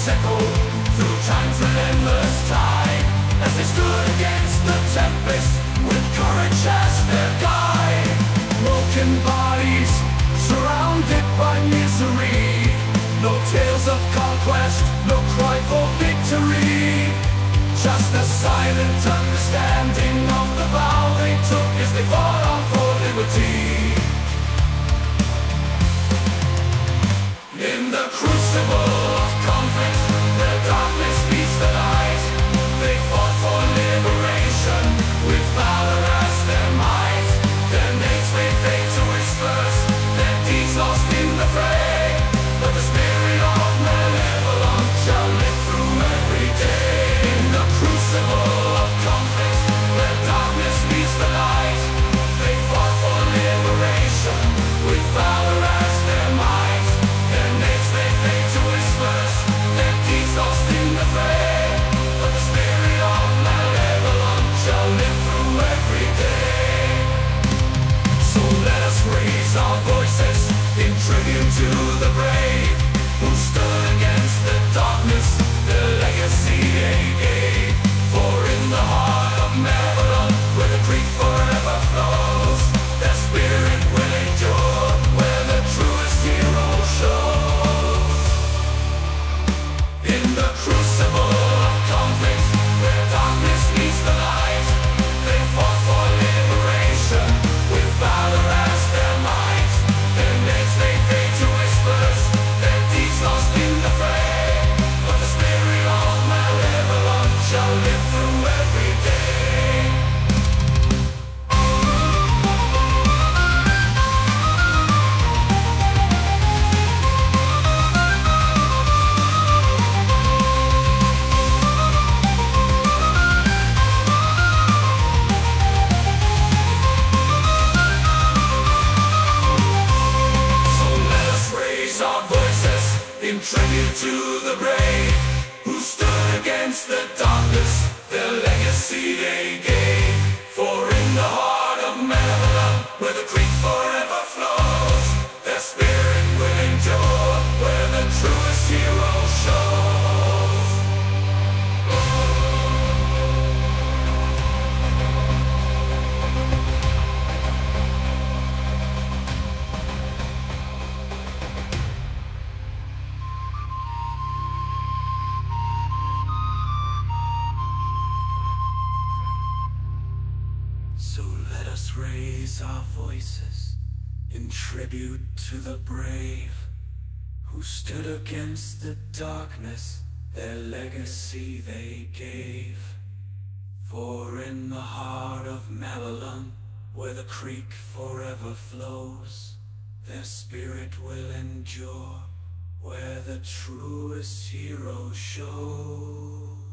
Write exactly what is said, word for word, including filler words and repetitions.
voice echoed through time's relentless tide, as they stood against the tempest with courage as their guide. Broken bodies surrounded by misery, no tales of conquest, no cry for victory, just a silent understanding of the vow they took as they fought on for liberty. In the crucible of conflict, where darkness meets the light, they fought for liberation with valor as their might. Their names may fade to whispers, their deeds lost in the fray, but the spirit of Malevelon shall live through every day. In the crucible of conflict, where darkness meets the light, they fought for liberation with valor as their might. Their names may fade to whispers, their deeds lost in the fray, but the spirit of Malevelon shall live through every day. So let us raise our voices in tribute to the brave who stood against the darkness, their legacy they gave. For in the heart of Malevelon, where the creek forever flows, their spirit will endure, where the truest hero shows. In the crucible of conflict, where darkness meets the light, they fought for liberation with valor as their might. Their names may fade to whispers, their deeds lost in the fray, but the spirit of Malevelon shall live through every day. So let us raise our voices in tribute to the brave who stood against the darkness, their legacy they gave. For in the heart of Malevelon, where the creek forever flows, their spirit will endure, where the truest hero shows. So let us raise our voices in tribute to the brave who stood against the darkness, their legacy they gave. For in the heart of Malevelon, where the creek forever flows, their spirit will endure, where the truest hero shows.